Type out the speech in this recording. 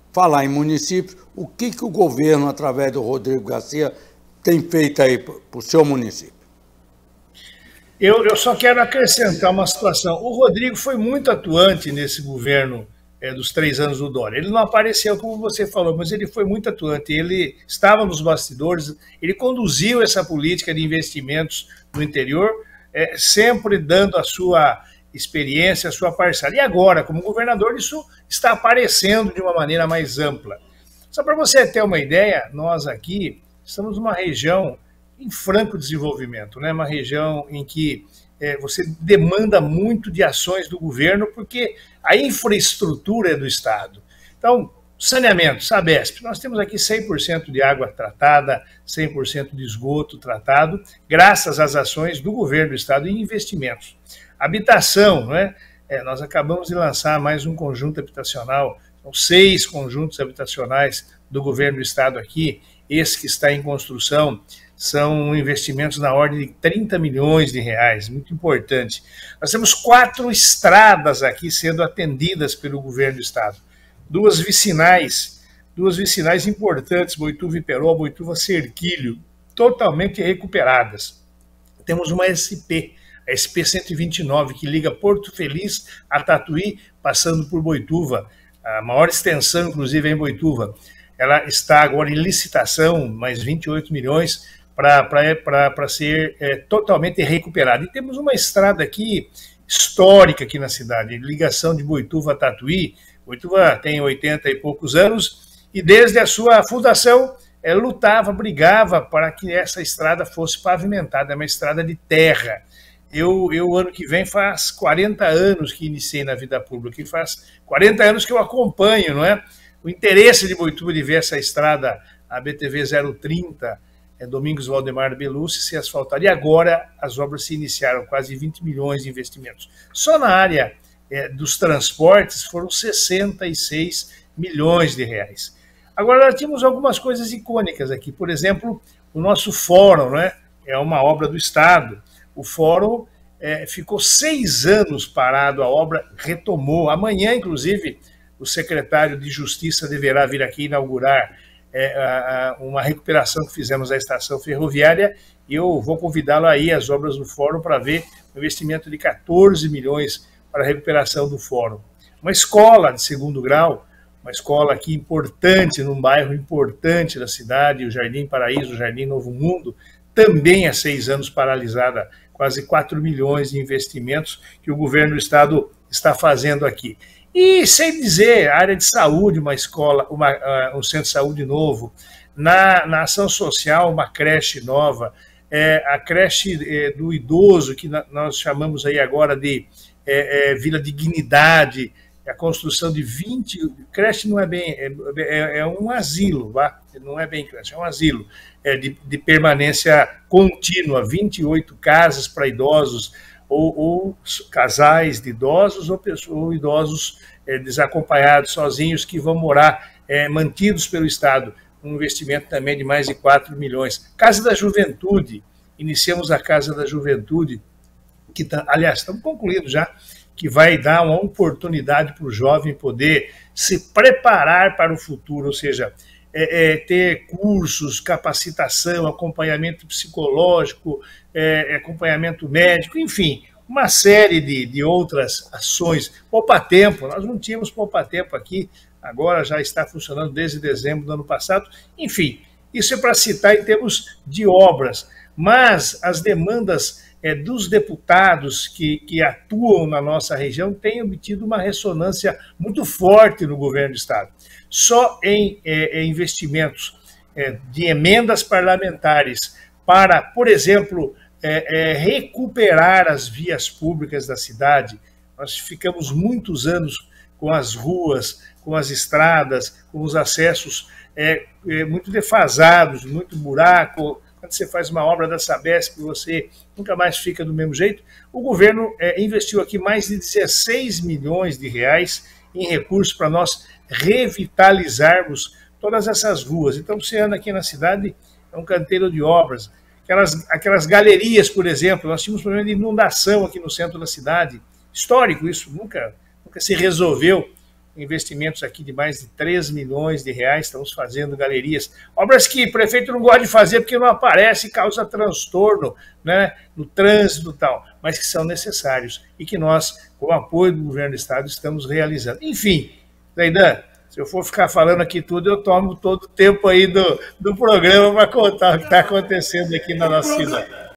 falar em municípios, o que o governo, através do Rodrigo Garcia, tem feito aí para o seu município? Eu só quero acrescentar uma situação. O Rodrigo foi muito atuante nesse governo dos 3 anos do Dória. Ele não apareceu, como você falou, mas ele foi muito atuante. Ele estava nos bastidores, ele conduziu essa política de investimentos no interior, sempre dando a sua experiência, a sua parcela. E agora, como governador, isso está aparecendo de uma maneira mais ampla. Só para você ter uma ideia, nós aqui estamos numa região em franco desenvolvimento, né? Uma região em que você demanda muito de ações do governo, porque a infraestrutura é do Estado. Então, saneamento, Sabesp, nós temos aqui 100% de água tratada, 100% de esgoto tratado, graças às ações do governo do Estado e investimentos. Habitação, né? Nós acabamos de lançar mais um conjunto habitacional, são 6 conjuntos habitacionais do governo do Estado aqui, esse que está em construção, são investimentos na ordem de 30 milhões de reais, muito importante. Nós temos 4 estradas aqui sendo atendidas pelo governo do Estado. 2 vicinais importantes, Boituva-Iperó, Boituva-Cerquilho, totalmente recuperadas. Temos uma SP, a SP-129, que liga Porto Feliz a Tatuí, passando por Boituva. A maior extensão, inclusive, é em Boituva. Ela está agora em licitação, mais 28 milhões, para ser totalmente recuperada. E temos uma estrada aqui histórica aqui na cidade, ligação de Boituva a Tatuí. Boituva tem 80 e poucos anos e desde a sua fundação lutava, brigava para que essa estrada fosse pavimentada, é uma estrada de terra. Eu, ano que vem, faz 40 anos que iniciei na vida pública, e faz 40 anos que eu acompanho, não é? O interesse de Boituva de ver essa estrada, a BTV 030, Domingos Valdemar Belucci, se asfaltar. E agora as obras se iniciaram, quase 20 milhões de investimentos. Só na área dos transportes foram 66 milhões de reais. Agora, nós tínhamos algumas coisas icônicas aqui. Por exemplo, o nosso fórum, né? É uma obra do Estado. O fórum ficou 6 anos parado, a obra retomou. Amanhã, inclusive, o secretário de Justiça deverá vir aqui inaugurar uma recuperação que fizemos da estação ferroviária, e eu vou convidá-lo aí às obras do fórum para ver o investimento de 14 milhões para a recuperação do fórum. Uma escola de 2º grau, uma escola aqui importante, num bairro importante da cidade, o Jardim Paraíso, o Jardim Novo Mundo, também há 6 anos paralisada, quase 4 milhões de investimentos que o governo do Estado está fazendo aqui. E, sem dizer, a área de saúde, uma escola, um centro de saúde novo, na ação social, uma creche nova, a creche do idoso, que nós chamamos aí agora de Vila Dignidade, a construção de 20... Creche não é bem... É um asilo, tá? Não é bem creche, é um asilo de permanência contínua, 28 casas para idosos, ou casais de idosos, ou idosos desacompanhados, sozinhos, que vão morar mantidos pelo Estado. Um investimento também de mais de 4 milhões. Casa da Juventude, iniciamos a Casa da Juventude, que aliás, estamos concluindo já, que vai dar uma oportunidade para o jovem poder se preparar para o futuro, ou seja, ter cursos, capacitação, acompanhamento psicológico, acompanhamento médico, enfim, uma série de outras ações. Poupa-tempo, nós não tínhamos poupa-tempo aqui, agora já está funcionando desde dezembro do ano passado. Enfim, isso é para citar em termos de obras, mas as demandas dos deputados que atuam na nossa região têm obtido uma ressonância muito forte no governo do Estado. Só em investimentos de emendas parlamentares para, por exemplo, recuperar as vias públicas da cidade. Nós ficamos muitos anos com as ruas, com as estradas, com os acessos muito defasados, muito buraco. Quando você faz uma obra da Sabesp, você nunca mais fica do mesmo jeito. O governo investiu aqui mais de 16 milhões de reais em recursos para nós revitalizarmos todas essas ruas. Então, você anda aqui na cidade, é um canteiro de obras. Aquelas galerias, por exemplo, nós tínhamos problema de inundação aqui no centro da cidade. Histórico isso, nunca se resolveu. investimentos aqui de mais de 3 milhões de reais, estamos fazendo galerias, obras que o prefeito não gosta de fazer porque não aparece e causa transtorno, né, no trânsito e tal, mas que são necessários e que nós, com o apoio do governo do estado, estamos realizando. Enfim, Zaidan, se eu for ficar falando aqui tudo, eu tomo todo o tempo aí do programa para contar o que está acontecendo aqui na nossa cidade.